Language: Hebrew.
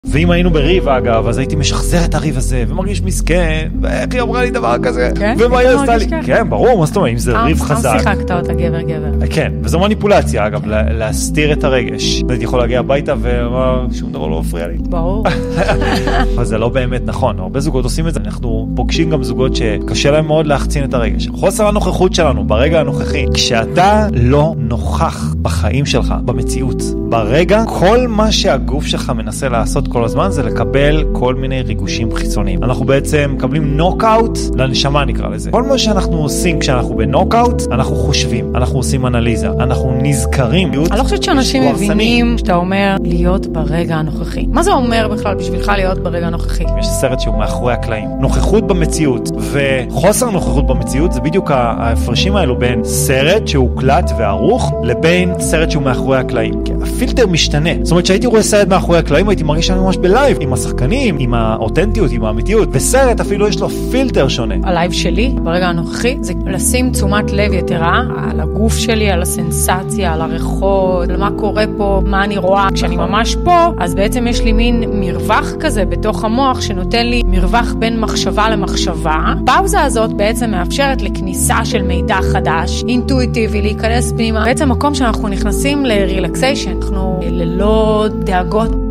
ואם היינו בריב אגב, אז הייתי משחזר את הריב הזה, ומרגיש מסכן, ואיך היא אמרה לי דבר כזה, ומה היא עשתה לי? כן, ברור, מה זאת אומרת, אם זה ריב חזק. שיחקת אותה גבר. כן, וזו מניפולציה אגב, להסתיר את הרגש. הייתי יכול להגיע הביתה ואמר, שום דבר לא מפריע לי. ברור. אבל זה לא באמת נכון, הרבה זוגות עושים את זה, אנחנו פוגשים גם זוגות שקשה להם מאוד להחצין את הרגש. חוסר הנוכחות שלנו ברגע הנוכחי, כשאתה לא נוכח בחיים שלך, במציאות, ברגע, כל מה שהגוף שלך מנסה לעשות כל הזמן זה לקבל כל מיני ריגושים חיצוניים. אנחנו בעצם מקבלים נוקאוט לנשמה נקרא לזה. כל מה שאנחנו עושים כשאנחנו בנוקאוט, אנחנו חושבים, אנחנו עושים אנליזה, אנחנו נזכרים. אני לא חושבת שאנשים מבינים שאתה אומר להיות ברגע הנוכחי. מה זה אומר בכלל בשבילך להיות ברגע הנוכחי? יש סרט שהוא מאחורי הקלעים. נוכחות במציאות וחוסר נוכחות במציאות זה בדיוק ההפרשים האלו בין סרט שהוא קלט וערוך לבין סרט שהוא מאחורי הקלעים. כי הפילטר משתנה. זאת אומרת שהייתי רואה סרט מאחורי הקלעים הייתי מרגיש שאני ממש בלייב עם השחקנים, עם האותנטיות, עם האמיתיות. וסרט אפילו יש לו פילטר שונה. הלייב שלי ברגע הנוכחי זה לשים תשומת לב יתרה על הגוף שלי, על הסנסציה, על הריחות, על מה קורה פה, מה אני רואה. כשאני ממש פה, אז בעצם יש לי מין מרווח כזה בתוך המוח שנותן לי מרווח בין מחשבה למחשבה. הפאוזה הזאת בעצם מאפשרת לכניסה של מידע חדש, אינטואיטיבי, להיכנס פנימה. בעצם מקום שאנחנו נכנסים לרילקסיישן, אנחנו ללא דאגות.